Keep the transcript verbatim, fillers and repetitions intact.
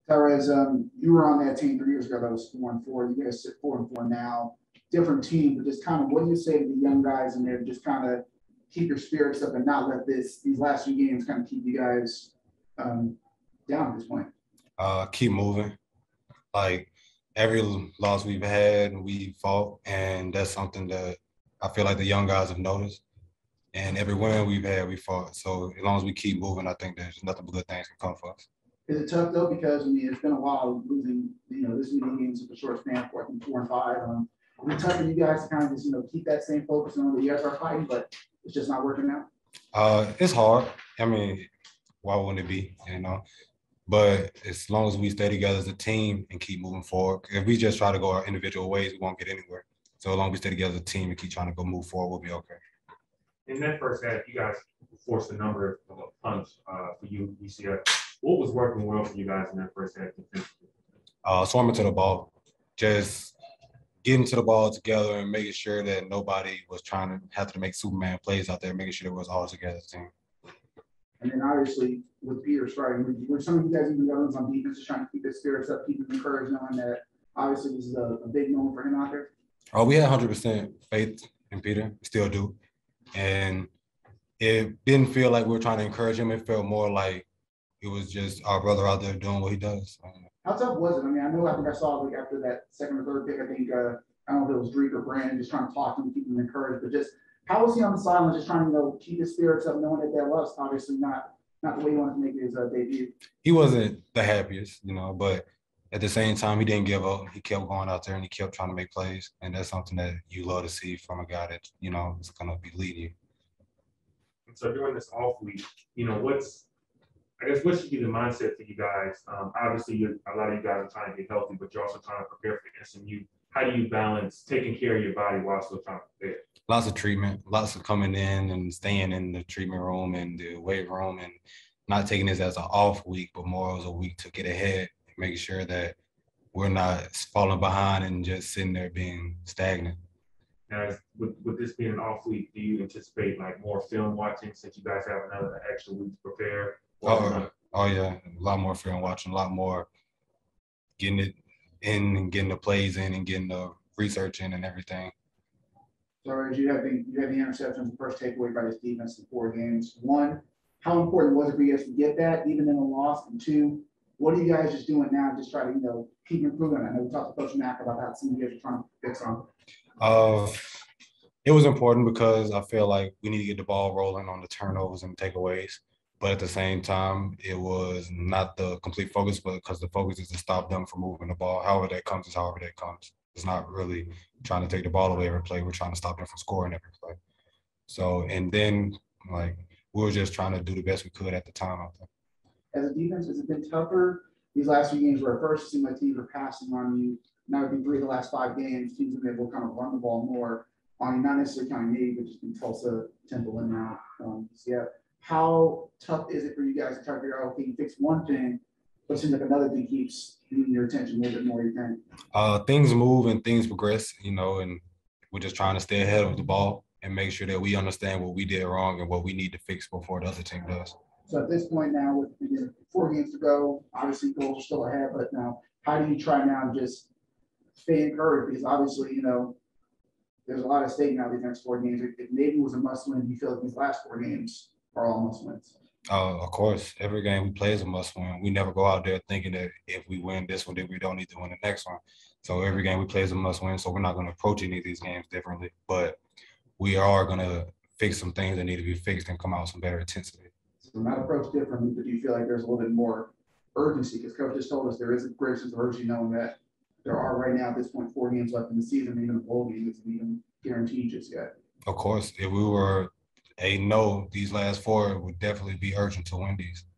Tyrez, um, you were on that team three years ago that was four and four. You guys sit four and four now. Different team, but just kind of what do you say to the young guys in there? Just kind of keep your spirits up and not let this these last few games kind of keep you guys um, down at this point. Uh, keep moving. Like every loss we've had, we fought, and that's something that I feel like the young guys have noticed. And every win we've had, we fought. So as long as we keep moving, I think there's nothing but good things can come for us. Is it tough though? Because I mean, it's been a while losing, you know, this many games in a short span, four and four and five. Um, is it tough for you guys to kind of just, you know, keep that same focus on the you guys are fighting, but it's just not working out? Uh, it's hard. I mean, why wouldn't it be? You know, but as long as we stay together as a team and keep moving forward, if we just try to go our individual ways, we won't get anywhere. So as long as we stay together as a team and keep trying to go move forward, we'll be okay. In that first half, you guys forced a number of punts uh, for you, U C F. What was working well for you guys in that first half defensively? Uh, swarming to the ball, just getting to the ball together and making sure that nobody was trying to have to make Superman plays out there, making sure it was all together team. And then obviously with Peter starting, were some of you guys even guys on defense just trying to keep his spirits up, keep him encouraged, knowing that obviously this is a, a big moment for him out there? Oh, we had one hundred percent faith in Peter, still do. And it didn't feel like we were trying to encourage him. It felt more like it was just our brother out there doing what he does. How tough was it? I mean, I know I think I saw like after that second or third pick, I think, uh, I don't know if it was Drake or Brandon, just trying to talk to him, keep him encouraged, but just how was he on the sideline, just trying to, you know, keep his spirits up, knowing that that was obviously not not the way he wanted to make his uh, debut? He wasn't the happiest, you know, but at the same time, he didn't give up. He kept going out there and he kept trying to make plays. And that's something that you love to see from a guy that, you know, is going to be leading you. So during this off week, you know, what's, I guess, what should be the mindset for you guys? Um, obviously, you're, a lot of you guys are trying to get healthy, but you're also trying to prepare for S M U. How do you balance taking care of your body while still trying to prepare? Lots of treatment, lots of coming in and staying in the treatment room and the weight room and not taking this as an off week, but more as a week to get ahead, making sure that we're not falling behind and just sitting there being stagnant. Now, with, with this being an off week, do you anticipate like more film watching since you guys have another extra week to prepare? Oh, oh yeah, a lot more film watching, a lot more getting it in and getting the plays in and getting the research in and everything. So as you have the you have the interceptions, the first takeaway by this defense in four games. One, how important was it for you guys to get that, even in a loss? And two, what are you guys just doing now to just try to, you know, keep improving? I know we talked to Coach Mack about that. Some of you guys are trying to fix on. Uh, it was important because I feel like we need to get the ball rolling on the turnovers and takeaways. But at the same time, it was not the complete focus, but because the focus is to stop them from moving the ball. However that comes is however that comes. It's not really trying to take the ball away every play. We're trying to stop them from scoring every play. So, and then, like, we were just trying to do the best we could at the time out there. As a defense, has it been tougher these last few games where at first it seemed like teams were passing on you? Now it's been three of the last five games, teams have been able to kind of run the ball more on you, not necessarily counting maybe, but just in Tulsa, Temple, and now. Um, so yeah, how tough is it for you guys to try to figure out, okay, you fix one thing, but it seems like another thing keeps needing your attention a little bit more, you think? Uh, things move and things progress, you know, and we're just trying to stay ahead of the ball and make sure that we understand what we did wrong and what we need to fix before the other team does. So at this point now, with you know, four games to go, obviously goals are still ahead, but now how do you try now to just stay encouraged? Because obviously, you know, there's a lot at stake now these next four games. If Navy was a must-win, do you feel like these last four games are all must-wins? Uh, of course, every game we play is a must-win. We never go out there thinking that if we win this one, then we don't need to win the next one. So every game we play is a must-win, so we're not going to approach any of these games differently. But we are going to fix some things that need to be fixed and come out with some better intensity. So not approach differently, but do you feel like there's a little bit more urgency? Because Coach just told us there is a great sense of urgency knowing that there are right now at this point four games left in the season, even a bowl game isn't even guaranteed just yet. Of course, if we were a no these last four, it would definitely be urgent to win these.